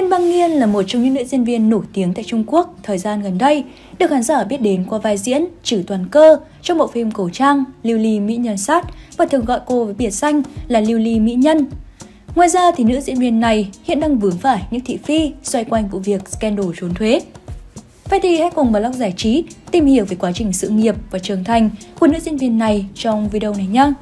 Viên Băng Nghiên là một trong những nữ diễn viên nổi tiếng tại Trung Quốc thời gian gần đây, được khán giả biết đến qua vai diễn Trử Toàn Cơ trong bộ phim cổ trang Lưu Ly Mỹ Nhân Sát và thường gọi cô với biệt danh là Lưu Ly Mỹ Nhân. Ngoài ra thì nữ diễn viên này hiện đang vướng phải những thị phi xoay quanh vụ việc scandal trốn thuế. Vậy thì hãy cùng Blog Giải Trí tìm hiểu về quá trình sự nghiệp và trưởng thành của nữ diễn viên này trong video này nhé!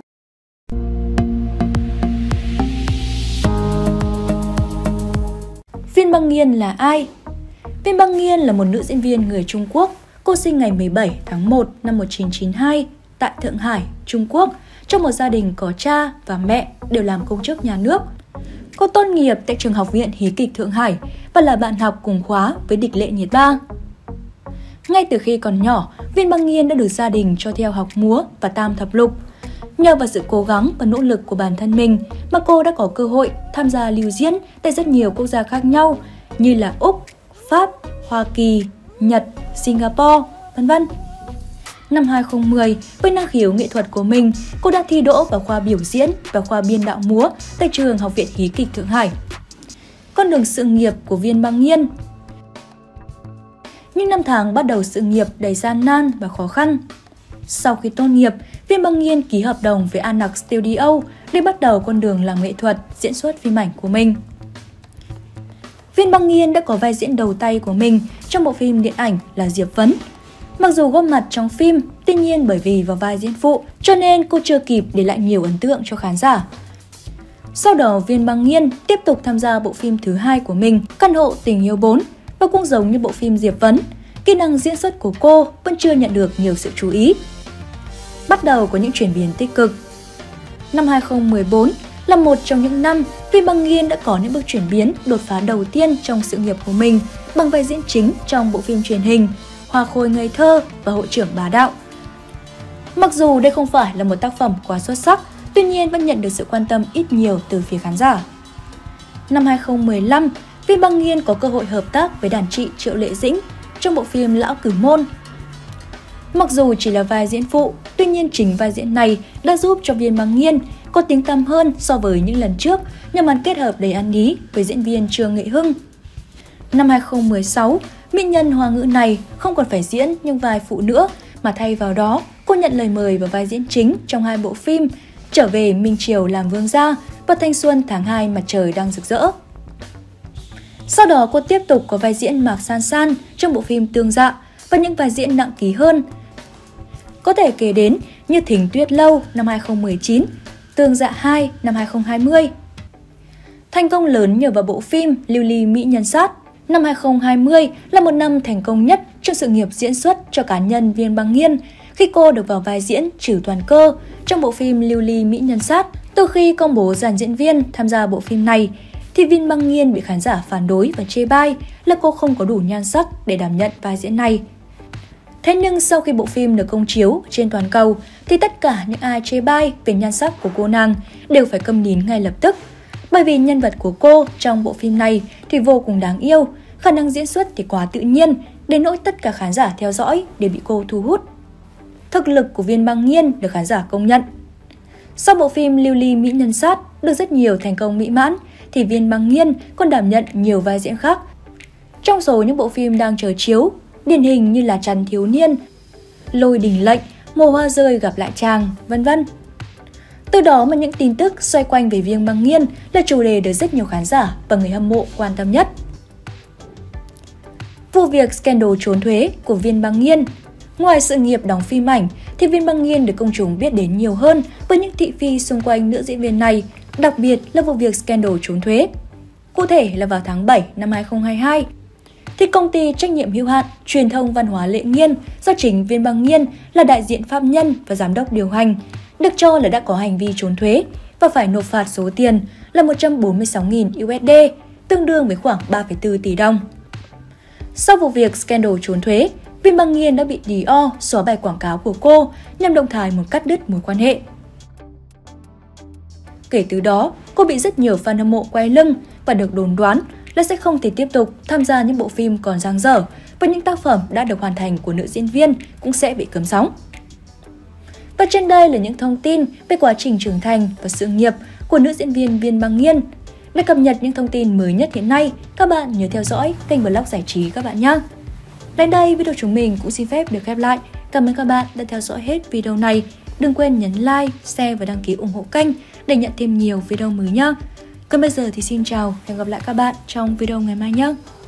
Viên Băng Nghiên là ai? Viên Băng Nghiên là một nữ diễn viên người Trung Quốc. Cô sinh ngày 17 tháng 1 năm 1992 tại Thượng Hải, Trung Quốc, trong một gia đình có cha và mẹ đều làm công chức nhà nước. Cô tốt nghiệp tại trường Học viện Hí kịch Thượng Hải và là bạn học cùng khóa với Địch Lệ Nhiệt Ba. Ngay từ khi còn nhỏ, Viên Băng Nghiên đã được gia đình cho theo học múa và tam thập lục. Nhờ vào sự cố gắng và nỗ lực của bản thân mình mà cô đã có cơ hội tham gia lưu diễn tại rất nhiều quốc gia khác nhau như là Úc, Pháp, Hoa Kỳ, Nhật, Singapore, v.v. Năm 2010, với năng khiếu nghệ thuật của mình, cô đã thi đỗ vào khoa biểu diễn và khoa biên đạo múa tại trường Học viện Hí kịch Thượng Hải. Con đường sự nghiệp của Viên Băng Nghiên. Những năm tháng bắt đầu sự nghiệp đầy gian nan và khó khăn. Sau khi tốt nghiệp, Viên Băng Nghiên ký hợp đồng với Anac Studio để bắt đầu con đường làm nghệ thuật, diễn xuất phim ảnh của mình. Viên Băng Nghiên đã có vai diễn đầu tay của mình trong bộ phim điện ảnh là Diệp Vấn. Mặc dù góp mặt trong phim, tuy nhiên bởi vì vào vai diễn phụ, cho nên cô chưa kịp để lại nhiều ấn tượng cho khán giả. Sau đó, Viên Băng Nghiên tiếp tục tham gia bộ phim thứ hai của mình, Căn hộ tình yêu 4, và cũng giống như bộ phim Diệp Vấn, kỹ năng diễn xuất của cô vẫn chưa nhận được nhiều sự chú ý. Bắt đầu có những chuyển biến tích cực. Năm 2014 là một trong những năm Viên Băng Nghiên đã có những bước chuyển biến đột phá đầu tiên trong sự nghiệp của mình bằng vai diễn chính trong bộ phim truyền hình Hoa Khôi Ngây Thơ và Hội trưởng Bá Đạo. Mặc dù đây không phải là một tác phẩm quá xuất sắc, tuy nhiên vẫn nhận được sự quan tâm ít nhiều từ phía khán giả. Năm 2015, Viên Băng Nghiên có cơ hội hợp tác với đàn chị Triệu Lệ Dĩnh trong bộ phim Lão Cử Môn. Mặc dù chỉ là vai diễn phụ, tuy nhiên chính vai diễn này đã giúp cho Viên Băng Nghiên có tiếng tăm hơn so với những lần trước nhờ màn kết hợp đầy ăn ý với diễn viên Trương Nghệ Hưng. Năm 2016, mỹ nhân Hoa ngữ này không còn phải diễn những vai phụ nữa, mà thay vào đó cô nhận lời mời vào vai diễn chính trong hai bộ phim Trở về Minh Triều làm vương gia và Thanh xuân tháng 2 mặt trời đang rực rỡ. Sau đó cô tiếp tục có vai diễn Mạc San San trong bộ phim Tương Dạ và những vai diễn nặng ký hơn. Có thể kể đến như Thính Tuyết Lâu năm 2019, Tương Dạ 2 năm 2020. Thành công lớn nhờ vào bộ phim Lưu Ly Mỹ Nhân Sát. Năm 2020 là một năm thành công nhất trong sự nghiệp diễn xuất cho cá nhân Viên Băng Nghiên khi cô được vào vai diễn Trử Toàn Cơ trong bộ phim Lưu Ly Mỹ Nhân Sát. Từ khi công bố dàn diễn viên tham gia bộ phim này, thì Viên Băng Nghiên bị khán giả phản đối và chê bai là cô không có đủ nhan sắc để đảm nhận vai diễn này. Thế nhưng sau khi bộ phim được công chiếu trên toàn cầu, thì tất cả những ai chê bai về nhan sắc của cô nàng đều phải câm nín ngay lập tức. Bởi vì nhân vật của cô trong bộ phim này thì vô cùng đáng yêu, khả năng diễn xuất thì quá tự nhiên, đến nỗi tất cả khán giả theo dõi đều bị cô thu hút. Thực lực của Viên Băng Nghiên được khán giả công nhận. Sau bộ phim Lưu Ly Mỹ Nhân Sát được rất nhiều thành công mỹ mãn, thì Viên Băng Nghiên còn đảm nhận nhiều vai diễn khác. Trong số những bộ phim đang chờ chiếu, điển hình như là Trắn Thiếu Niên, Lôi Đình Lệnh, Mùa Hoa Rơi gặp lại chàng, v.v. Từ đó mà những tin tức xoay quanh về Viên Băng Nghiên là chủ đề được rất nhiều khán giả và người hâm mộ quan tâm nhất. Vụ việc scandal trốn thuế của Viên Băng Nghiên. Ngoài sự nghiệp đóng phim ảnh thì Viên Băng Nghiên được công chúng biết đến nhiều hơn với những thị phi xung quanh nữ diễn viên này, đặc biệt là vụ việc scandal trốn thuế. Cụ thể là vào tháng 7 năm 2022, thì công ty trách nhiệm hữu hạn truyền thông văn hóa Lệ Nghiên do chính Viên Băng Nghiên là đại diện pháp nhân và giám đốc điều hành, được cho là đã có hành vi trốn thuế và phải nộp phạt số tiền là 146.000 USD, tương đương với khoảng 3,4 tỷ đồng. Sau vụ việc scandal trốn thuế, Viên Băng Nghiên đã bị Dior xóa bài quảng cáo của cô nhằm động thái muốn cắt đứt mối quan hệ. Kể từ đó, cô bị rất nhiều fan hâm mộ quay lưng và được đồn đoán là sẽ không thể tiếp tục tham gia những bộ phim còn dang dở và những tác phẩm đã được hoàn thành của nữ diễn viên cũng sẽ bị cấm sóng. Và trên đây là những thông tin về quá trình trưởng thành và sự nghiệp của nữ diễn viên Viên Băng Nghiên. Để cập nhật những thông tin mới nhất hiện nay, các bạn nhớ theo dõi kênh Vlog Giải trí các bạn nhé. Đến đây video chúng mình cũng xin phép được khép lại. Cảm ơn các bạn đã theo dõi hết video này. Đừng quên nhấn like, share và đăng ký ủng hộ kênh để nhận thêm nhiều video mới nhé. Còn bây giờ thì xin chào và hẹn gặp lại các bạn trong video ngày mai nhé.